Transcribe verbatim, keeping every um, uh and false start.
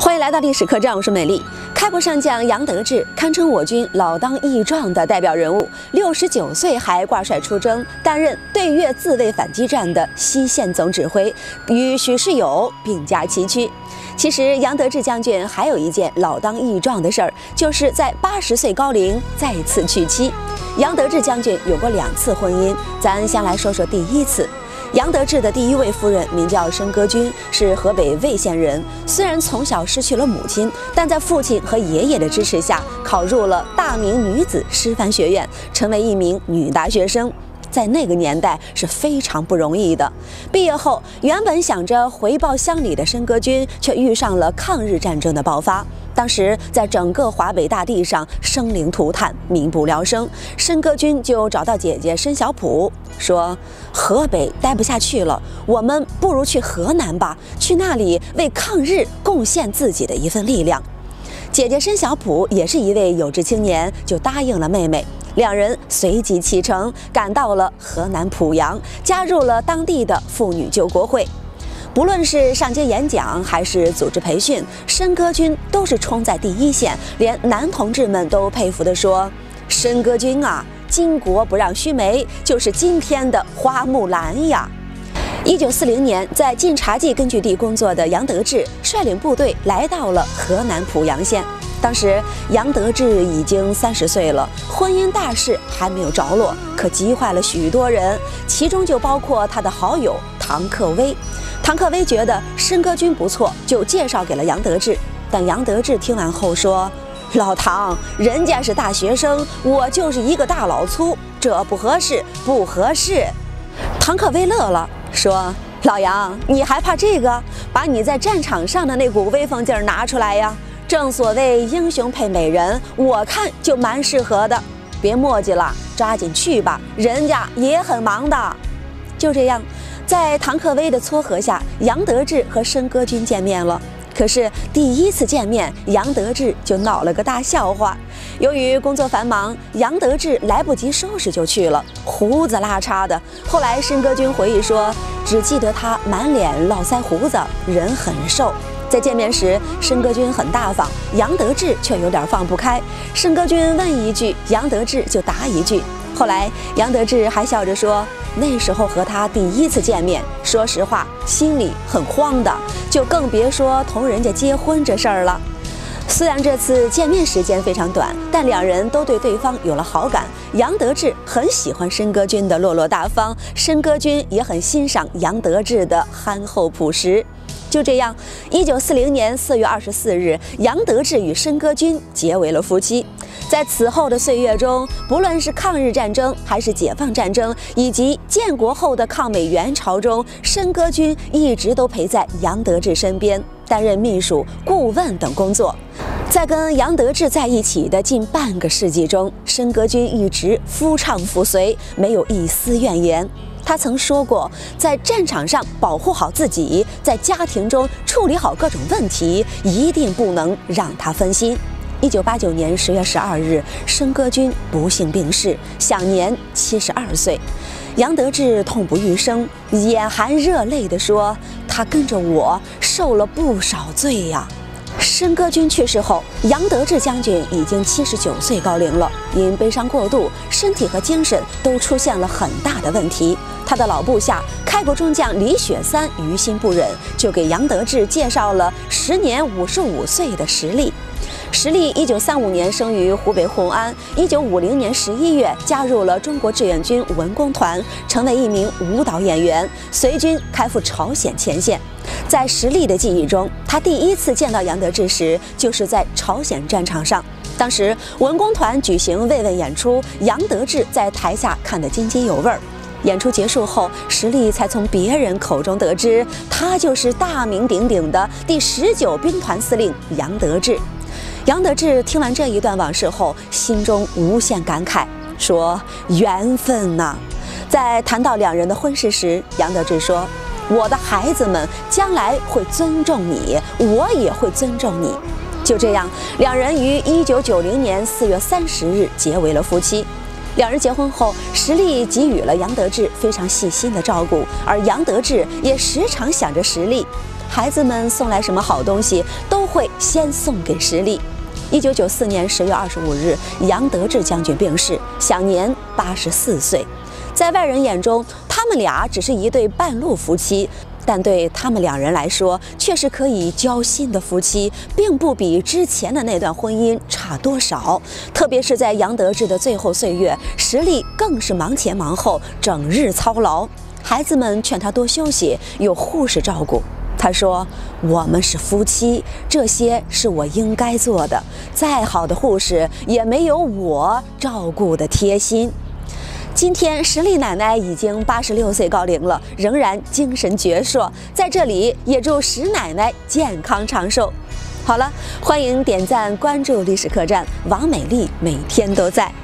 欢迎来到历史客栈，我是美丽。开国上将杨得志堪称我军老当益壮的代表人物，六十九岁还挂帅出征，担任对越自卫反击战的西线总指挥，与许世友并驾齐驱。其实杨得志将军还有一件老当益壮的事儿，就是在八十岁高龄再次娶妻。杨得志将军有过两次婚姻，咱先来说说第一次。杨得志的第一位夫人名叫申歌君，是河北魏县人。虽然从小失去了母亲，但在父亲和爷爷的支持下，考入了大明女子师范学院，成为一名女大学生。在那个年代是非常不容易的。毕业后，原本想着回报乡里的申歌君，却遇上了抗日战争的爆发。当时在整个华北大地上生灵涂炭，民不聊生。申歌君就找到姐姐申小普，说：“河北待不下去了，我们不如去河南吧，去那里为抗日贡献自己的一份力量。”姐姐申小普也是一位有志青年，就答应了妹妹。两人随即启程，赶到了河南濮阳，加入了当地的妇女救国会。不论是上街演讲还是组织培训，申歌君都是冲在第一线，连男同志们都佩服地说：“申歌君啊，巾帼不让须眉，就是今天的花木兰呀。”一九四零年，在晋察冀根据地工作的杨得志率领部队来到了河南濮阳县。当时杨得志已经三十岁了，婚姻大事还没有着落，可急坏了许多人，其中就包括他的好友唐克威。唐克威觉得申歌君不错，就介绍给了杨得志。但杨得志听完后说：“老唐，人家是大学生，我就是一个大老粗，这不合适，不合适。”唐克威乐了，说：“老杨，你还怕这个？把你在战场上的那股威风劲儿拿出来呀！正所谓英雄配美人，我看就蛮适合的。别墨迹了，抓紧去吧，人家也很忙的。”就这样，在唐克威的撮合下，杨得志和申歌君见面了。可是第一次见面，杨得志就闹了个大笑话。由于工作繁忙，杨得志来不及收拾就去了，胡子拉碴的。后来申歌君回忆说，只记得他满脸络腮胡子，人很瘦。在见面时，申歌君很大方，杨得志却有点放不开。申歌君问一句，杨得志就答一句。后来杨得志还笑着说，那时候和他第一次见面，说实话心里很慌的，就更别说同人家结婚这事儿了。虽然这次见面时间非常短，但两人都对对方有了好感。杨得志很喜欢申歌君的落落大方，申歌君也很欣赏杨得志的憨厚朴实。就这样，一九四零年四月二十四日，杨得志与申歌君结为了夫妻。在此后的岁月中，不论是抗日战争还是解放战争，以及建国后的抗美援朝中，申歌君一直都陪在杨得志身边，担任秘书、顾问等工作。在跟杨得志在一起的近半个世纪中，申歌君一直夫唱妇随，没有一丝怨言。他曾说过，在战场上保护好自己，在家庭中处理好各种问题，一定不能让他分心。一九八九年十月十二日，申歌君不幸病逝，享年七十二岁。杨得志痛不欲生，眼含热泪地说：“他跟着我受了不少罪呀。”申歌君去世后，杨得志将军已经七十九岁高龄了，因悲伤过度，身体和精神都出现了很大的问题。他的老部下开国中将李雪三于心不忍，就给杨得志介绍了时年五十五岁的石砾。石砾一九三五年生于湖北惠安，一九五零年十一月加入了中国志愿军文工团，成为一名舞蹈演员，随军开赴朝鲜前线。在石砾的记忆中，他第一次见到杨得志时，就是在朝鲜战场上。当时文工团举行慰问演出，杨得志在台下看得津津有味儿。演出结束后，石砾才从别人口中得知，他就是大名鼎鼎的第十九兵团司令杨得志。杨得志听完这一段往事后，心中无限感慨，说：“缘分呐！”在谈到两人的婚事时，杨得志说：“我的孩子们将来会尊重你，我也会尊重你。”就这样，两人于一九九零年四月三十日结为了夫妻。两人结婚后，石砾给予了杨得志非常细心的照顾，而杨得志也时常想着石砾。 孩子们送来什么好东西，都会先送给石丽。一九九四年十月二十五日，杨得志将军病逝，享年八十四岁。在外人眼中，他们俩只是一对半路夫妻，但对他们两人来说，却是可以交心的夫妻，并不比之前的那段婚姻差多少。特别是在杨得志的最后岁月，石丽更是忙前忙后，整日操劳。孩子们劝他多休息，有护士照顾。他说：“我们是夫妻，这些是我应该做的。再好的护士也没有我照顾的贴心。”今天石丽奶奶已经八十六岁高龄了，仍然精神矍铄。在这里也祝石奶奶健康长寿。好了，欢迎点赞关注历史客栈，王美丽每天都在。